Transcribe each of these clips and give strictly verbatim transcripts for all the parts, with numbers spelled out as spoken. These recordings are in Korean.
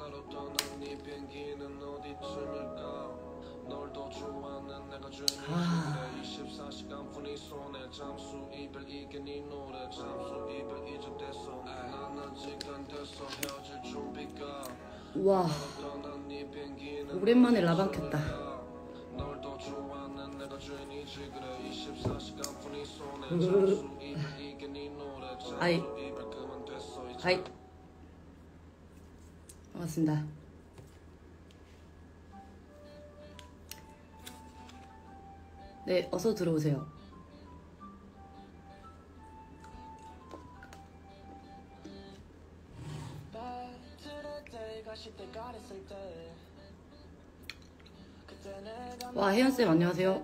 아. 와, 오랜만에 라방 켰다. 아이, 아이, 반갑습니다. 네, 어서 들어오세요. 와, 혜연쌤 안녕하세요.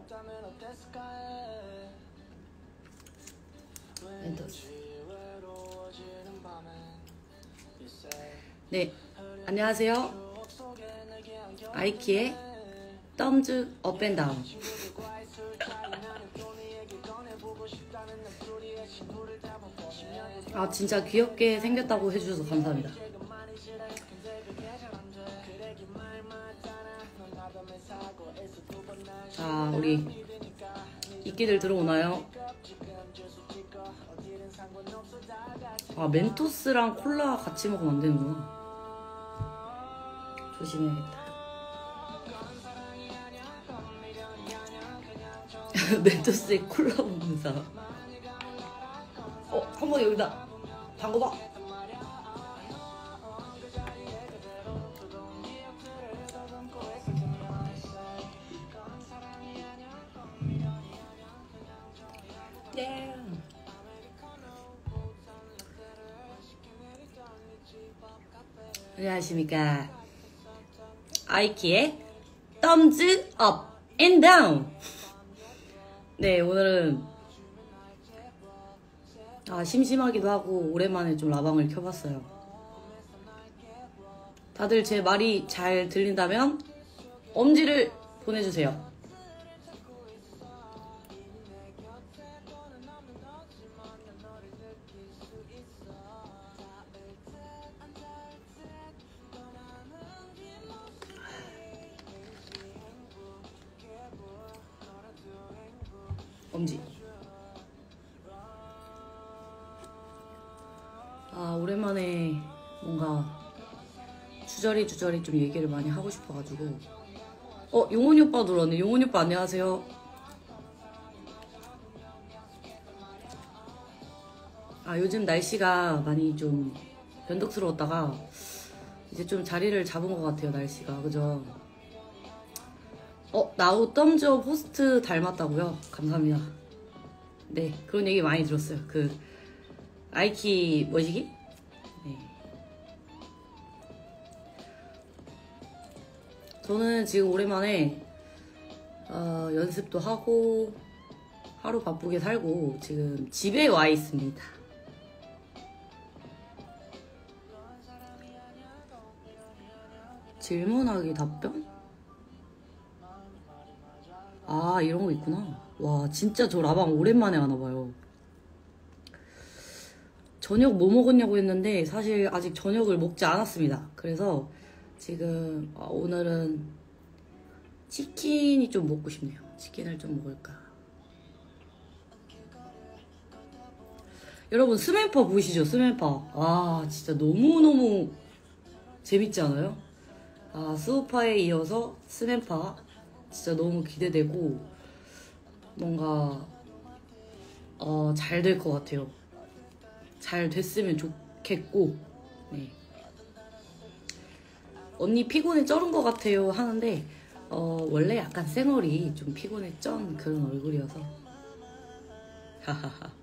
네, 안녕하세요. 아이키의 덤즈 업앤다운. 아, 진짜 귀엽게 생겼다고 해주셔서 감사합니다. 자, 우리 이끼들 들어오나요? 아, 멘토스랑 콜라 같이 먹으면 안 되는구나. 조심해야겠다. 멘토스에 콜라 먹는 사람. 어, 한번 여기다 담궈봐. 네. 안녕하십니까. 아이키의 덤즈 업 앤 다운. 네, 오늘은 아, 심심하기도 하고 오랜만에 좀 라방을 켜봤어요. 다들 제 말이 잘 들린다면 엄지를 보내주세요. 엄지. 아, 오랜만에 뭔가 주저리 주저리 좀 얘기를 많이 하고 싶어가지고. 어, 용훈이 오빠 들어왔네. 용훈이 오빠 안녕하세요. 아, 요즘 날씨가 많이 좀 변덕스러웠다가 이제 좀 자리를 잡은 것 같아요, 날씨가. 그죠? 어, 나우 덤즈업 호스트 닮았다고요? 감사합니다. 네, 그런 얘기 많이 들었어요. 그 아이키 뭐시기? 네. 저는 지금 오랜만에 어, 연습도 하고 하루 바쁘게 살고 지금 집에 와 있습니다. 질문하기 답변? 아, 이런 거 있구나. 와, 진짜 저 라방 오랜만에 하나봐요. 저녁 뭐 먹었냐고 했는데 사실 아직 저녁을 먹지 않았습니다. 그래서 지금 어, 오늘은 치킨이 좀 먹고 싶네요. 치킨을 좀 먹을까. 여러분, 스맨파 보이시죠? 스맨파. 아, 진짜 너무너무 재밌지 않아요? 아, 스우파에 이어서 스맨파 진짜 너무 기대되고 뭔가 어, 잘 될 것 같아요. 잘 됐으면 좋겠고. 네. 언니 피곤해 쩔은 것 같아요 하는데 어, 원래 약간 쌩얼이 좀 피곤해 쩐 그런 얼굴이어서. 하하하.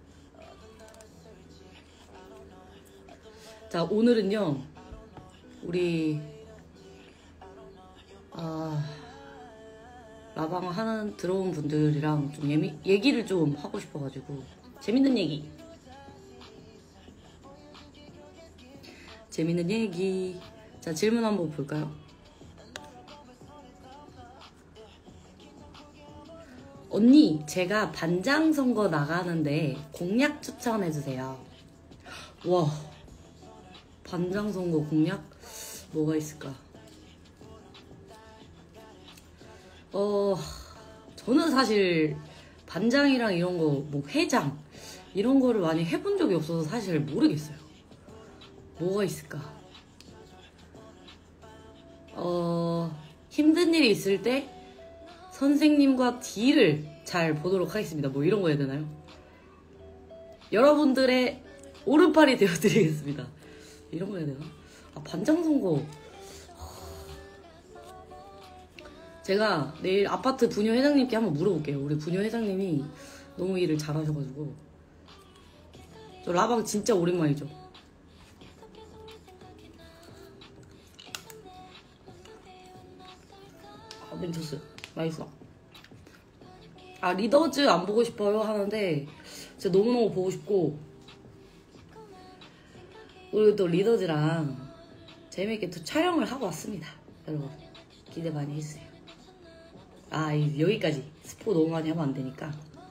자, 오늘은요 우리 아, 라방 하는 들어온 분들이랑 좀 예미, 얘기를 좀 하고 싶어가지고 재밌는 얘기 재밌는 얘기. 자, 질문 한번 볼까요? 언니, 제가 반장 선거 나가는데 공약 추천해주세요. 와, 반장 선거 공약? 뭐가 있을까? 어, 저는 사실 반장이랑 이런 거, 뭐 회장 이런 거를 많이 해본 적이 없어서 사실 모르겠어요. 뭐가 있을까? 어, 힘든 일이 있을 때 선생님과 딜을 잘 보도록 하겠습니다. 뭐 이런 거 해야 되나요? 여러분들의 오른팔이 되어드리겠습니다. 이런 거 해야 되나? 아, 반장 선거. 제가 내일 아파트 부녀 회장님께 한번 물어볼게요. 우리 부녀 회장님이 너무 일을 잘하셔가지고. 저 라방 진짜 오랜만이죠. 아, 멘토스 맛있어. 아, 리더즈 안 보고 싶어요 하는데 진짜 너무너무 보고 싶고, 우리 또 리더즈랑 재미있게 또 촬영을 하고 왔습니다. 여러분 기대 많이 해주세요. 아, 여기까지 스포 너무 많이 하면 안 되니까.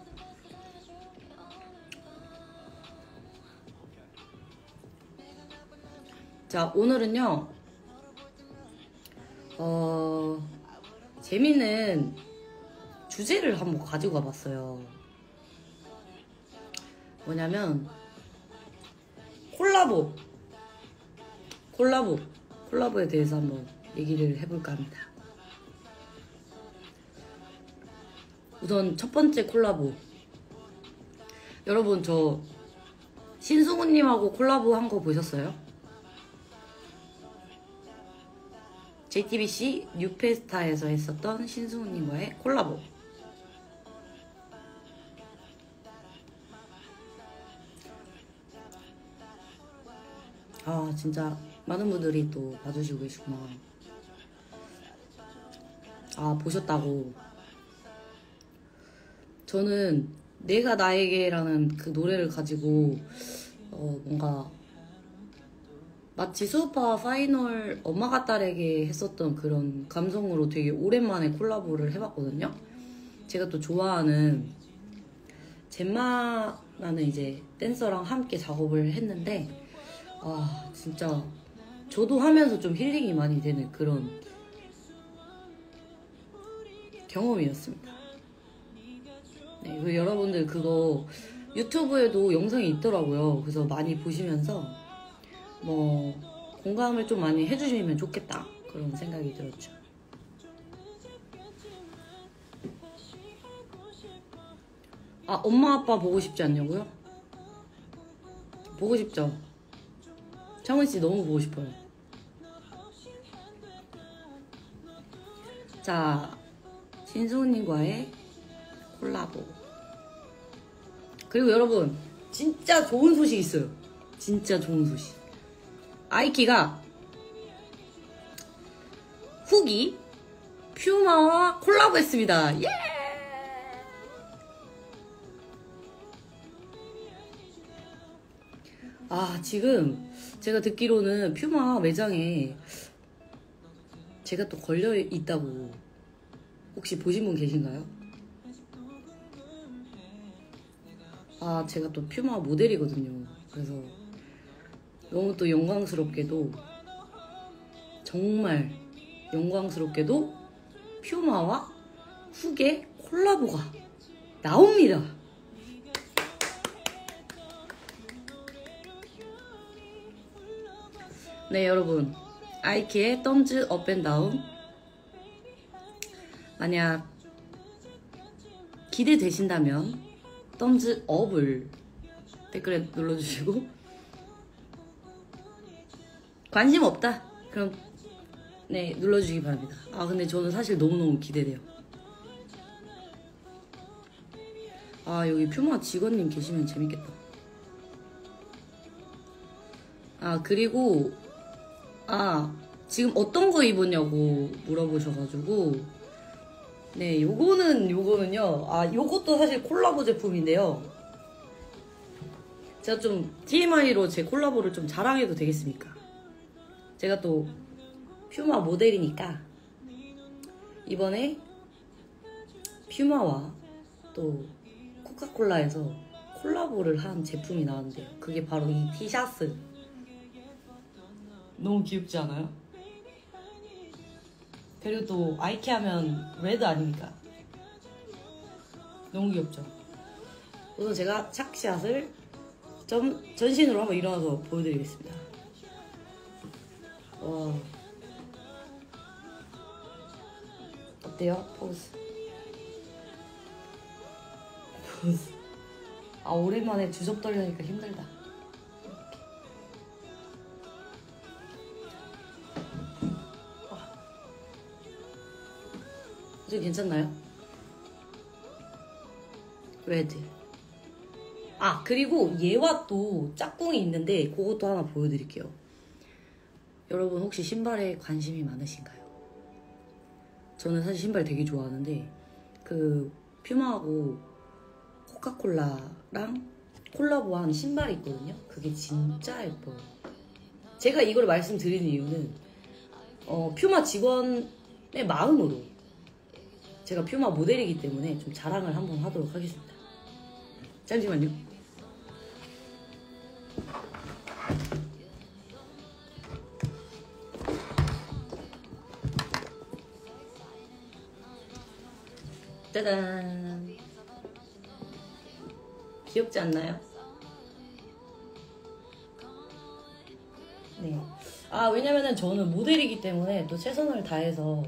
자, 오늘은요 어 재미있는 주제를 한번 가지고 와봤어요. 뭐냐면 콜라보 콜라보 콜라보에 대해서 한번 얘기를 해볼까 합니다. 우선 첫 번째 콜라보, 여러분 저 신승우님하고 콜라보 한 거 보셨어요? 제이티비씨 뉴페스타에서 했었던 신승우님과의 콜라보. 아, 진짜 많은 분들이 또 봐주시고 계시구나. 아, 보셨다고. 저는 내가 나에게라는 그 노래를 가지고 어 뭔가 마치 수우파 파이널 엄마가 딸에게 했었던 그런 감성으로 되게 오랜만에 콜라보를 해봤거든요. 제가 또 좋아하는 젬마라는 이제 댄서랑 함께 작업을 했는데, 아 진짜 저도 하면서 좀 힐링이 많이 되는 그런 경험이었습니다. 네, 그 여러분들 그거 유튜브에도 영상이 있더라고요. 그래서 많이 보시면서 뭐 공감을 좀 많이 해주시면 좋겠다, 그런 생각이 들었죠. 아, 엄마 아빠 보고 싶지 않냐고요? 보고 싶죠? 창훈씨 너무 보고 싶어요. 자, 신승우님과의 콜라보. 그리고 여러분 진짜 좋은 소식 있어요. 진짜 좋은 소식. 아이키가 후기 퓨마와 콜라보했습니다. 예! 아, 지금 제가 듣기로는 퓨마 매장에 제가 또 걸려 있다고, 혹시 보신 분 계신가요? 아, 제가 또 퓨마 모델이거든요. 그래서 너무 또 영광스럽게도, 정말 영광스럽게도 퓨마와 훅의 콜라보가 나옵니다. 네, 여러분, 아이키의 덤즈 업앤다운, 만약 기대되신다면 덤즈 업을 댓글에 눌러주시고, 관심 없다? 그럼 네, 눌러주시기 바랍니다. 아, 근데 저는 사실 너무너무 기대돼요. 아, 여기 퓨마 직원님 계시면 재밌겠다. 아, 그리고 아, 지금 어떤 거 입었냐고 물어보셔가지고, 네, 요거는 요거는요, 아, 요것도 사실 콜라보 제품인데요. 제가 좀 티엠아이로 제 콜라보를 좀 자랑해도 되겠습니까? 제가 또 퓨마 모델이니까 이번에 퓨마와 또 코카콜라에서 콜라보를 한 제품이 나왔는데요. 그게 바로 이 티셔츠. 너무 귀엽지 않아요? 그리고 또 아이키 하면 레드 아닙니까? 너무 귀엽죠? 우선 제가 착샷을 점, 전신으로 한번 일어나서 보여드리겠습니다. 와, 어때요? 포즈. 포즈. 아, 오랜만에 주접 떨려니까 힘들다. 이제 괜찮나요? 레드. 아, 그리고 얘와 또 짝꿍이 있는데 그것도 하나 보여드릴게요. 여러분 혹시 신발에 관심이 많으신가요? 저는 사실 신발 되게 좋아하는데 그 퓨마하고 코카콜라랑 콜라보한 신발이 있거든요. 그게 진짜 예뻐요. 제가 이걸 말씀드리는 이유는 어, 퓨마 직원의 마음으로 제가 퓨마 모델이기 때문에 좀 자랑을 한번 하도록 하겠습니다. 잠시만요. 짜잔. 귀엽지 않나요? 네. 아, 왜냐면은 저는 모델이기 때문에 또 최선을 다해서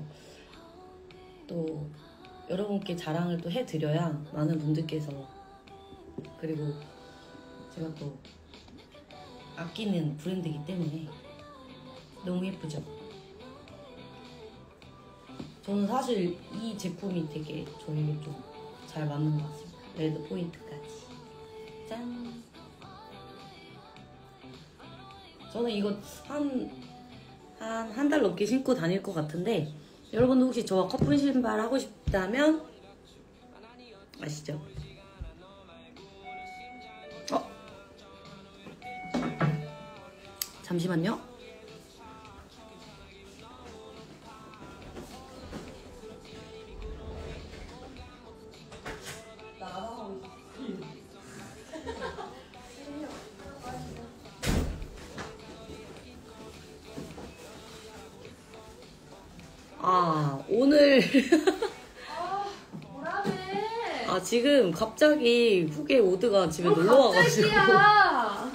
또 여러분께 자랑을 또 해드려야 많은 분들께서, 그리고 제가 또 아끼는 브랜드이기 때문에 너무 예쁘죠? 저는 사실 이 제품이 되게 저에게 좀 잘 맞는 것 같습니다. 레드 포인트까지. 짠! 저는 이거 한, 한, 한 달 넘게 신고 다닐 것 같은데, 여러분도 혹시 저와 커플 신발 하고 싶다면, 아시죠? 어? 잠시만요. 아, 오늘 아, 뭐라며? 아, 지금 갑자기 후계 오드가 집에 놀러 와가지고 갑자기야.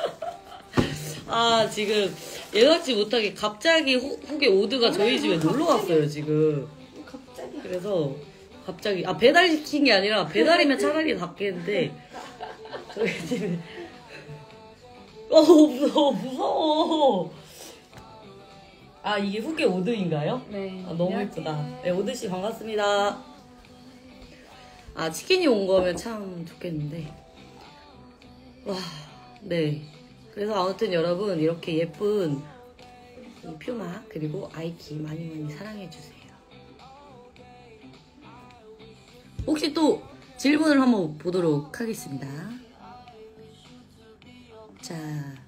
아, 지금 예상치 못하게 갑자기 후, 후계 오드가 저희 집에 놀러 왔어요, 지금. 갑자기. 그래서 갑자기 아, 배달시킨 게 아니라 배달이면 차라리 낫겠는데 저희 집에 어, 무서워, 무서워. 아, 이게 후계 오드인가요? 네. 아, 너무 예쁘다. 네, 오드씨 반갑습니다. 아, 치킨이 온 거면 참 좋겠는데. 와, 네. 그래서 아무튼 여러분, 이렇게 예쁜 이 퓨마, 그리고 아이키 많이 많이 사랑해주세요. 혹시 또 질문을 한번 보도록 하겠습니다. 자.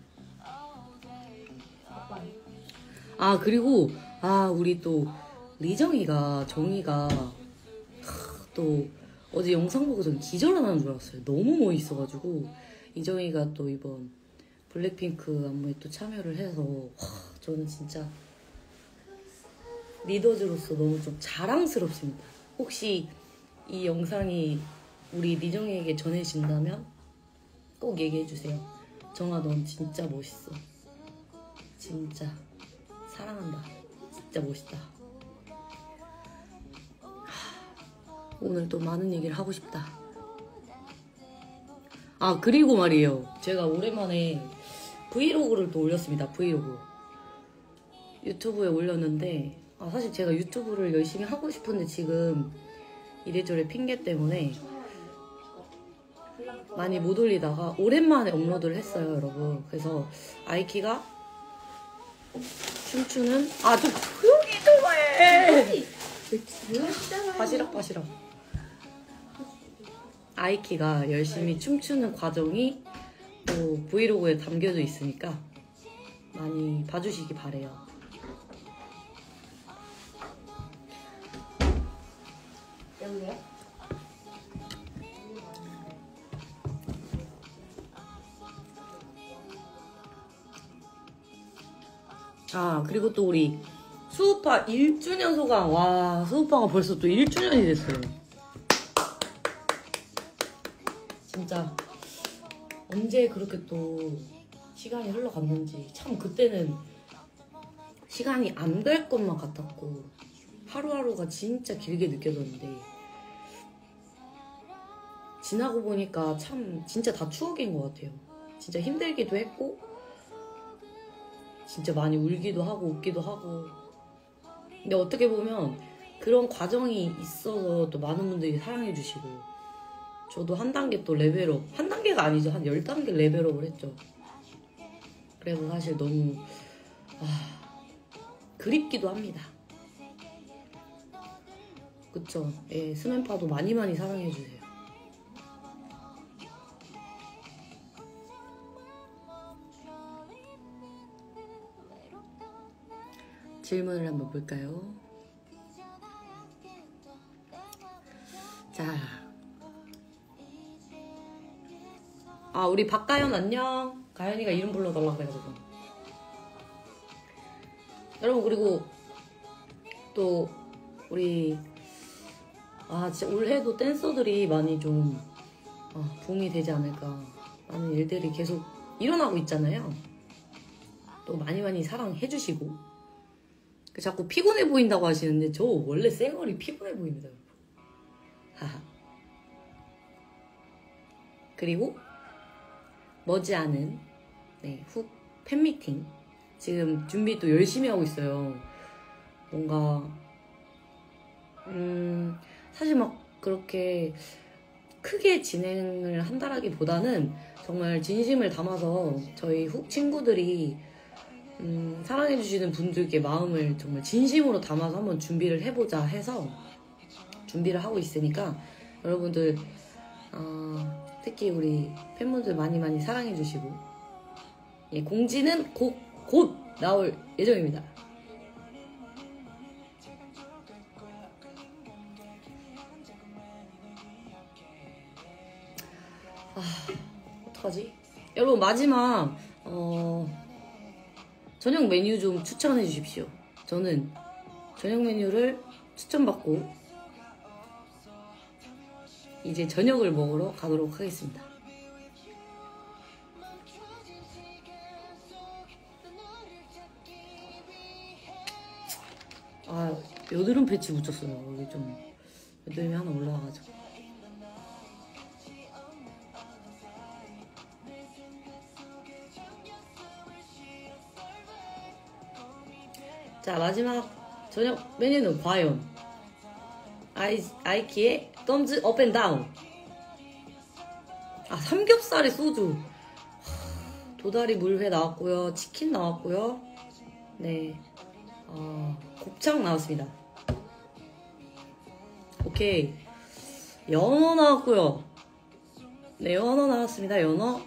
아, 그리고 아, 우리 또 리정이가, 정이가 또 어제 영상 보고 전 기절하는 줄 알았어요. 너무 멋있어가지고. 이정이가 또 이번 블랙핑크 안무에 또 참여를 해서 와, 저는 진짜 리더즈로서 너무 좀 자랑스럽습니다. 혹시 이 영상이 우리 리정이에게 전해진다면 꼭 얘기해주세요. 정아, 넌 진짜 멋있어. 진짜 사랑한다. 진짜 멋있다. 오늘 또 많은 얘기를 하고 싶다. 아, 그리고 말이에요. 제가 오랜만에 브이로그를 또 올렸습니다. 브이로그. 유튜브에 올렸는데 아, 사실 제가 유튜브를 열심히 하고 싶은데 지금 이래저래 핑계 때문에 많이 못 올리다가 오랜만에 업로드를 했어요, 여러분. 그래서 아이키가 춤추는 아, 좀 조용히 좀 해. 바시락 바시락. 아이키가 열심히 춤추는 과정이 또 브이로그에 담겨져 있으니까 많이 봐주시기 바래요. 여기요? 아, 그리고 또 우리 수우파 일 주년 소감. 와, 수우파가 벌써 또 일 주년이 됐어요. 진짜 언제 그렇게 또 시간이 흘러갔는지 참 그때는 시간이 안 될 것만 같았고 하루하루가 진짜 길게 느껴졌는데 지나고 보니까 참 진짜 다 추억인 것 같아요. 진짜 힘들기도 했고 진짜 많이 울기도 하고 웃기도 하고 근데 어떻게 보면 그런 과정이 있어서 또 많은 분들이 사랑해 주시고 저도 한 단계 또 레벨업 한 단계가 아니죠. 한 열 단계 레벨업을 했죠. 그래서 사실 너무 아, 그립기도 합니다. 그쵸? 예, 스맨파도 많이 많이 사랑해 주세요. 질문을 한번 볼까요? 자, 아 우리 박가연 안녕. 가연이가 이름 불러달라고 그래가지고 여러분 그리고 또 우리 아 진짜 올해도 댄서들이 많이 좀 아, 붐이 되지 않을까 라는 일들이 계속 일어나고 있잖아요. 또 많이 많이 사랑해주시고 자꾸 피곤해 보인다고 하시는데 저 원래 쌩얼이 피곤해 보입니다. 하하. 그리고 머지않은 네, 훅 팬미팅 지금 준비 또 열심히 하고 있어요. 뭔가 음 사실 막 그렇게 크게 진행을 한다라기보다는 정말 진심을 담아서 저희 훅 친구들이 음, 사랑해주시는 분들께 마음을 정말 진심으로 담아서 한번 준비를 해보자 해서 준비를 하고 있으니까 여러분들 어, 특히 우리 팬분들 많이 많이 사랑해주시고 예, 공지는 곧, 곧 나올 예정입니다. 아, 어떡하지? 여러분 마지막 어, 저녁 메뉴 좀 추천해 주십시오. 저는 저녁 메뉴를 추천받고 이제 저녁을 먹으러 가도록 하겠습니다. 아, 여드름 패치 붙였어요. 이게 좀 여드름이 하나 올라와가지고. 자, 마지막 저녁 메뉴는 과연 아이, 아이키의 덤즈 업 앤 다운. 아, 삼겹살에 소주. 도다리 물회 나왔고요. 치킨 나왔고요. 네, 어, 곱창 나왔습니다. 오케이. 연어 나왔고요. 네, 연어 나왔습니다. 연어.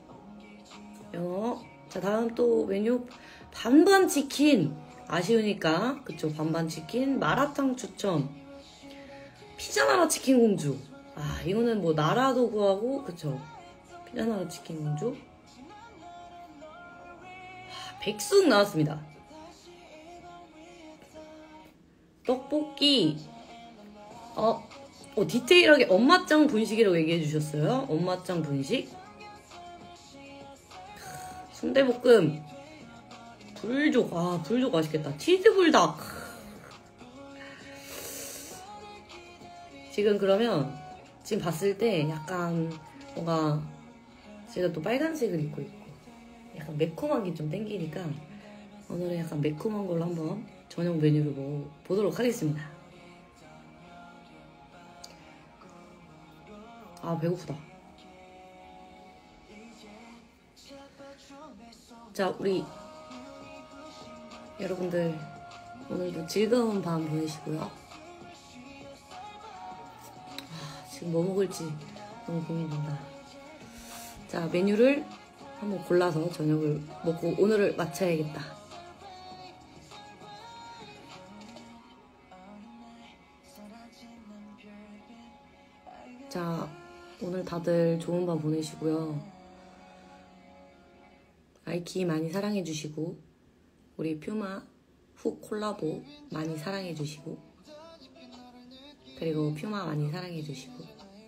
연어. 자, 다음 또 메뉴 반반 치킨. 아쉬우니까 그쵸, 반반 치킨. 마라탕 추천. 피자나라 치킨 공주. 아, 이거는 뭐 나라도 구하고 그쵸, 피자나라 치킨 공주. 아, 백숙 나왔습니다. 떡볶이. 어, 어 디테일하게 엄마짱 분식이라고 얘기해 주셨어요. 엄마짱 분식. 순대볶음. 불족. 아, 불족 맛있겠다. 치즈불닭. 지금 그러면 지금 봤을 때 약간 뭔가 제가 또 빨간색을 입고 있고 약간 매콤한 게 좀 땡기니까 오늘은 약간 매콤한 걸로 한번 저녁 메뉴를 먹어보도록 하겠습니다. 아, 배고프다. 자, 우리 여러분들 오늘도 즐거운 밤 보내시고요. 아, 지금 뭐 먹을지 너무 고민된다. 자, 메뉴를 한번 골라서 저녁을 먹고 오늘을 마쳐야겠다. 자, 오늘 다들 좋은 밤 보내시고요. 아이키 많이 사랑해주시고 우리 퓨마 훅 콜라보 많이 사랑해주시고, 그리고 퓨마 많이 사랑해주시고.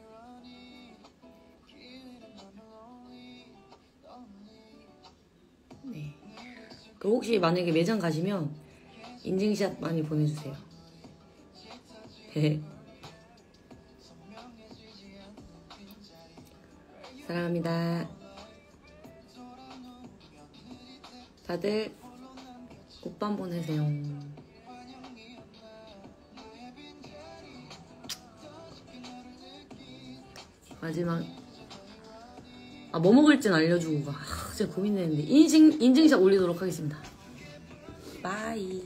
네. 그 혹시 만약에 매장 가시면 인증샷 많이 보내주세요. 네. 사랑합니다. 다들 굿밤 보내세요. 마지막 아 뭐 먹을진 알려주고 가. 아, 진짜 고민했는데 인증 인증샷 올리도록 하겠습니다. 바이.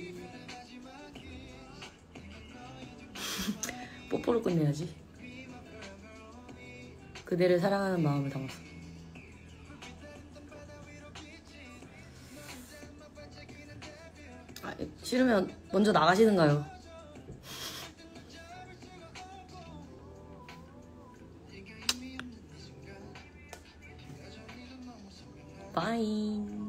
뽀뽀를 끝내야지. 그대를 사랑하는 마음을 담았어. 아, 싫으면 먼저 나가시는가요? 바이.